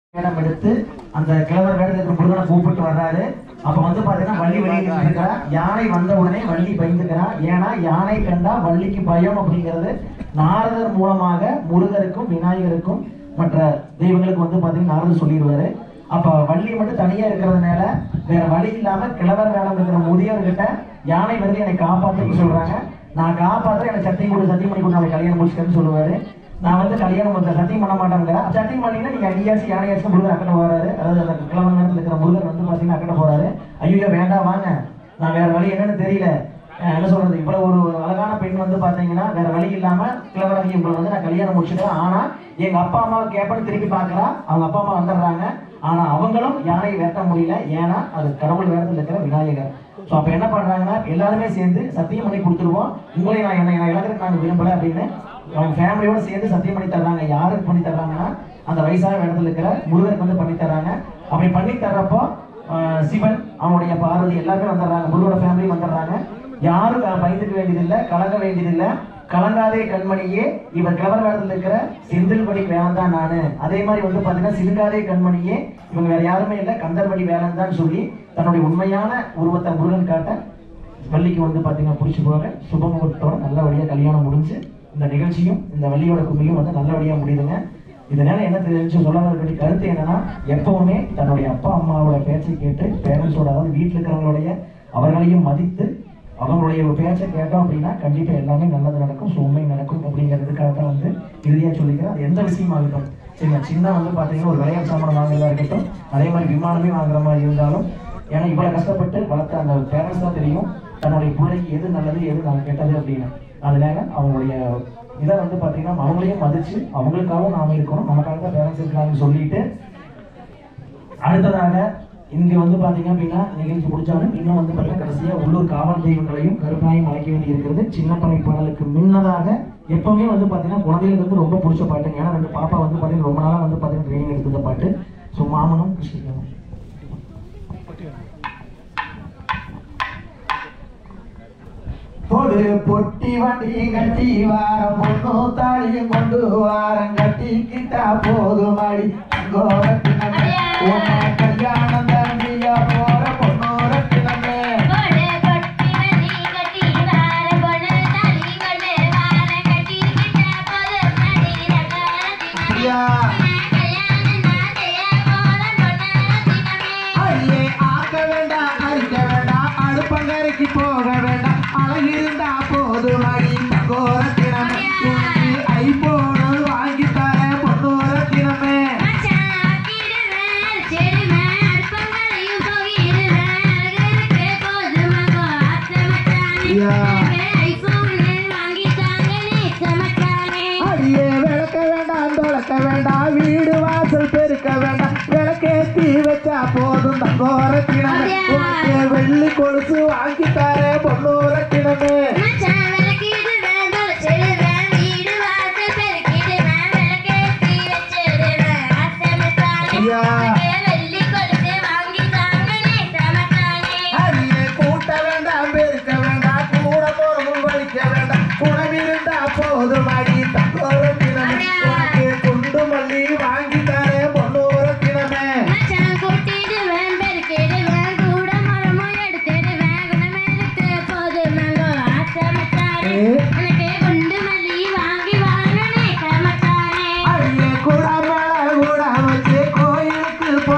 இடம் எடுத்து அந்த கிழவர் வேடத்துக்கு முருகனை கூப்பிட்டு வர்றாரு. அப்ப வந்து பாத்தீங்கன்னா வள்ளி வெளியே இருக்கிறா. யானை வந்த உடனே வள்ளி பயந்துக்கிறா. ஏன்னா யானை கண்டா வள்ளிக்கு பயம் அப்படிங்கிறது நாரதர் மூலமாக முருகருக்கும் விநாயகருக்கும் மற்ற தெய்வங்களுக்கு வந்து பாத்தீங்கன்னா நாரதர் சொல்லிடுவாரு. அப்ப வள்ளி மட்டும் தனியா இருக்கிறதுனால வேற வழி இல்லாம கிழவர் வேடம் இருக்கிற முதியவர்கிட்ட யானை வந்து என்னை காப்பாற்றுன்னு சொல்றாங்க. நான் காப்பாற்ற எனக்கு சத்தியம் பண்ணி கொடு நாளை கல்யாணம் முடிச்சுக்கன்னு சொல்லுவாரு. நான் வந்து கல்யாணம் சத்தியம் பண்ண மாட்டேங்கிற சத்தியம் பண்ணீங்கன்னா நீங்க அடியாசி யானையாச்சும் முருகர் அக்கட்ட போறாரு. அதாவது அந்த கிழமை நேரத்தில் இருக்கிற முருகர் வந்து பாத்தீங்கன்னா அக்கட்ட போறாரு. ஐயோ வேண்டாம் வாங்க, நான் வேற வழி என்னன்னு தெரியல, என்ன சொல்றது, இவ்வளவு ஒரு அழகான பெண் வந்து பாத்தீங்கன்னா வேற வழி இல்லாம கிழவராகி உங்களை வந்து நான் கல்யாணம் முடிச்சுட்டேன். ஆனா எங்க அப்பா அம்மாவை கேப்பன்னு திருப்பி பாக்குறா. அவங்க அப்பா அம்மா வந்துடுறாங்க. ஆனா அவங்களும் யானையை வேட்ட முடியல. ஏன்னா அது கடவுள் வேடத்தில் இருக்கிற விநாயகர். ஸோ அப்போ என்ன பண்ணுறாங்கன்னா எல்லாருமே சேர்ந்து சத்தியம் பண்ணி கொடுத்துருவோம். உங்களை நான் என்ன இழக்கிறதுக்கு நாங்கள் விரும்பலை அப்படின்னு அவங்க ஃபேமிலியோடு சேர்ந்து சத்தியம் பண்ணி தர்றாங்க. யாருக்கு பண்ணி தர்றாங்கன்னா அந்த வயசான இடத்துல இருக்கிற முருகருக்கு வந்து பண்ணி தர்றாங்க. அப்படி பண்ணி தர்றப்போ சிவன் அவனுடைய பார்வதி எல்லாருமே வந்துடுறாங்க. முருகோட ஃபேமிலி வந்துடுறாங்க. யாரும் பயந்துக்க வேண்டியதில்லை, கலங்க வேண்டியதில்லை. கலங்காதே கண்மணியே, இவர் கிழவர் வேடத்தில் இருக்கிற செந்தில்வடி வேலன் தான் நானு. அதே மாதிரி வந்து பாத்தீங்கன்னா சிறுங்காதே கண்மணியே, இவங்க வேற யாருமே இல்லை, கந்தர்வடி வேலன் தான் சொல்லி தன்னுடைய உண்மையான உருவத்தை முருகன் காட்ட வள்ளிக்கு வந்து பாத்தீங்கன்னா பிடிச்சி போக சுபமுகத்தோட நல்லபடியா கல்யாணம் முடிஞ்சு இந்த நிகழ்ச்சியும் இந்த வள்ளியோட கும்பியும் வந்து நல்லபடியா முடியுதுங்க. இதனால என்ன தெரிஞ்சு சொல்ல வேண்டிய கருத்து என்னன்னா, எப்பவுமே தன்னுடைய அப்பா அம்மாவோட பேச்சை கேட்டு பேரண்ட்ஸோட, அதாவது வீட்டில் இருக்கிறவங்களுடைய அவர்களையும் மதித்து அவங்களுடைய பேச்சை கேட்டோம் அப்படின்னா கண்டிப்பா எல்லாமே நல்லது நடக்கும், உண்மை நடக்கும் அப்படிங்கிறதுக்காக தான் வந்து இறுதியா சொல்லிக்கிறேன். அது எந்த விஷயமா இருக்கட்டும், சரிங்களா, சின்ன வந்து பாத்தீங்கன்னா ஒரு விளையாட்டு சாமான் வாங்குறதா இருக்கட்டும், அதே மாதிரி விமானமே வாங்குற மாதிரி இருந்தாலும், ஏன்னா இவ்வளவு கஷ்டப்பட்டு வளர்த்த அந்த பேரண்ட்ஸ் தான் தெரியும் தன்னுடைய பிள்ளைக்கு எது நல்லது எது நான் கெட்டது அப்படின்னு. அதனால அவங்களுடைய இதை வந்து பாத்தீங்கன்னா அவங்களையும் மதிச்சு அவங்களுக்காகவும் நாம இருக்கணும், நமக்காக தான் பேரண்ட்ஸ் இருக்காங்கன்னு சொல்லிட்டு அடுத்ததாக இங்க வந்து பாத்தீங்க அப்படின்னா நிகழ்ச்சி முடிச்சாலும் இன்னும் வந்து பாத்தீங்கன்னா கடைசியா உள்ளூர் காவல் தெய்வங்களையும் கருப்பாயும் அழைக்க வேண்டி இருக்கிறது. சின்ன படை பாடலுக்கு முன்னதாக எப்பவுமே வந்து பாத்தீங்கன்னா குழந்தைகளுக்கு வந்து ரொம்ப பிடிச்ச பாட்டு. ஏன்னா ரெண்டு பாப்பா வந்து பாத்தீங்கன்னா ரொம்ப நாளா வந்து பாத்தீங்கன்னா ட்ரைனிங் எடுத்த பாட்டு. ஸோ மாமனும் கிருஷ்ணனும் ஒரு பொட்டி வண்டி கட்டி வார பொண்ணு தாலியும் கொண்டு வாரம் கட்டிக்கிட்டா போதும் அடி கல்யாணம் தம்பியா போற பொண்ணு ரத்தினமே. ஐயே ஆக்க வேண்டாம், அரிக்க வேண்டாம், அடுப்பங்கரைக்கு போக வேண்டாம், அழகிருந்தா போதும் அடி கோரத்தினமே. ஐபோனு வாங்கி தர பொண்ணு ரத்தினமே. அடியே விளக்க வேண்டாம், தொலைக்க வேண்டாம், வீடு வாசல் பெருக்க வேண்டாம், விளக்கேத்தி வச்சா போதும் தங்கோரத்தினமே. வெள்ளி கொலுசு வாங்கி தர பொண்ணு ரத்தினமே. கூட்ட வேண்டாம், பெருக்க வேண்டாம், கூட போறதும் வலிக்க வேண்டாம், குணமிருந்தா போதும் அடி தங்கோரத்தினமே. குண்டு மல்லி வாங்கி தர பொண்ணு ரத்தினமே. கோயிலுக்கு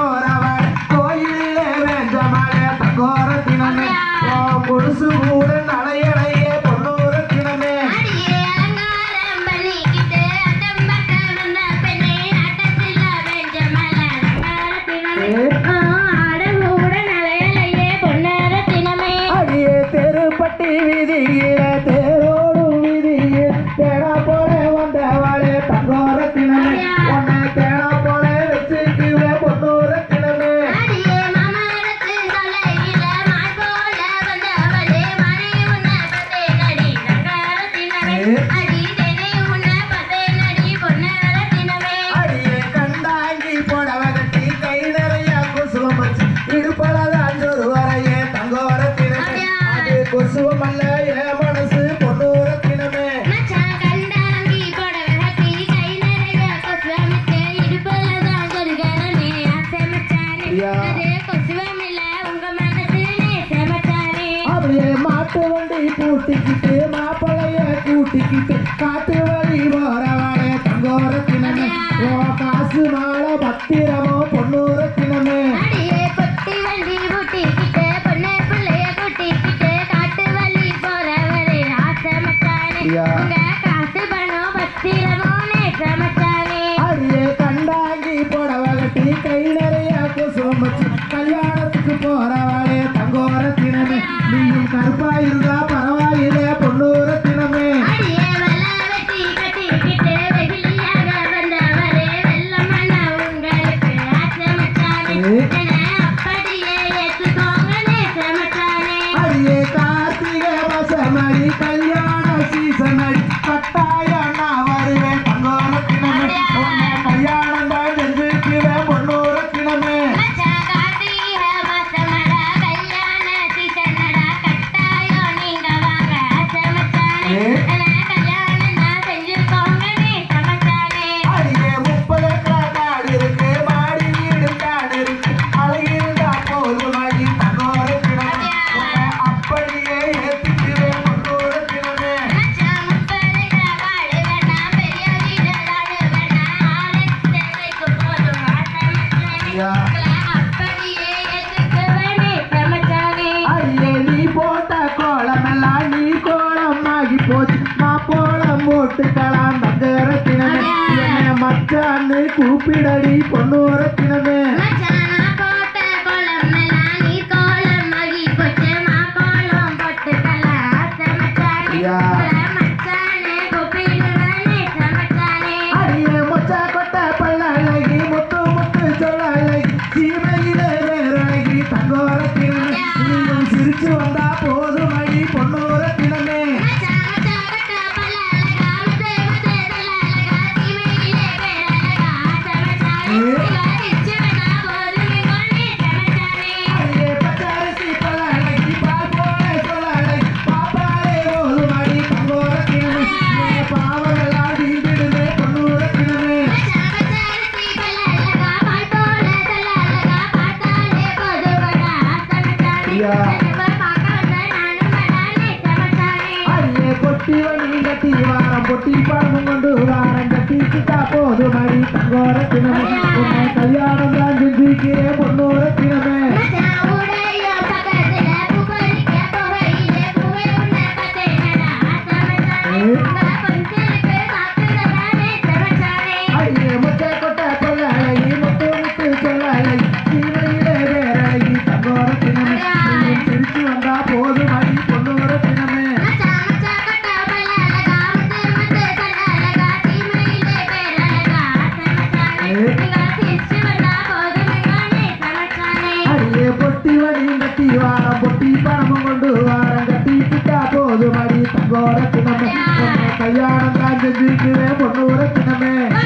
அப்படியே மாட்டு வண்டி பூட்டிக்கிட்டு மாப்பிளைய கூட்டிக்கிட்டு காட்டு வழி போறவாளே தங்கோரத்தினமே ஓ காசு மாலை பத்திரமோ பொண்ணூரத்தினமே அடியே கண்டாங்கி புடவகட்டி கை நிறைய குசுமச்சு கல்யாணத்துக்கு போறவாளே தங்கோரத்தினமே நீயும் கருப்பா இருந்தா பரவாயில்லை பொண்ணூரத்தினமே அடியே கார்த்திகை மாசமடி கல்யாண சீசனடி கட்டாயம் நான் வருவேன் தங்கோரத்தினமே உன்னை கல்யாணம் தான் செஞ்சுக்குவேன் பொண்ணூரத்தினமே அடியே 30 ஏக்கர் காடு இருக்கு மாடி வீடு காடு இருக்கு அழகிருந்தா போதும் அடி தங்கோரத்தினமே உன்னை அப்படியே ஏத்துக்குவேன் பொண்ணூரத்தினமே அடியே நீ போட்ட கோலமெல்லாம் நீ கோலம் ஆகி போச்சு மாப்போளம் போட்டுக்கலாம் தங்கரத்தினமே என்னை மச்சான்னு கூப்பிடடி பொண்ணூரத்தினமே அடியே மொச்சா கொட்ட பல்ல அழகி முத்து முத்து சொல்ல அழகி சீமையிலே வேறழகி தங்கோரத்தினமே நீயும் சிரிச்சு வந்தா போதும் அடி பொண்ணூரத்தினமே அடியே பச்சரிசி பல்ல அழகி பால் போல சொல்ல அழகி பாப்பாலே போதும் அடி தங்கோரத்தினமே பாவமெல்லாம் தீண்டிடுமே பொண்ணூரத்தினமே அடியே பொட்டி வண்டி கட்டி வாரம் பொட்டி பழமும் கொண்டு வாரம் கட்டிக்கிட்டா போதும் அடி தங்கோரத்தினமே உன்னை கல்யாணம் தான் செஞ்சுக்கிறேன் பொண்ணூரத்தினமே அடியே முட்டை கொட்டை பொல்ல அழகி முத்து முத்து சொல்ல அழகி சீமையிலே வேறழகி தங்கோரத்தினமே நீயும் சிரிச்சு வந்தா போதும் அடி பொண்ணூரத்தினமே அடியே பொட்டி வண்டி கட்டி வாரம் பொட்டி பணமும் கொண்டு வாரம் கட்டிக்கிட்டா போதும் அடி தங்கோரத்தினமே உன்னை கல்யாணம் தான் செஞ்சுக்குவேன் பொண்ணூரத்தினமே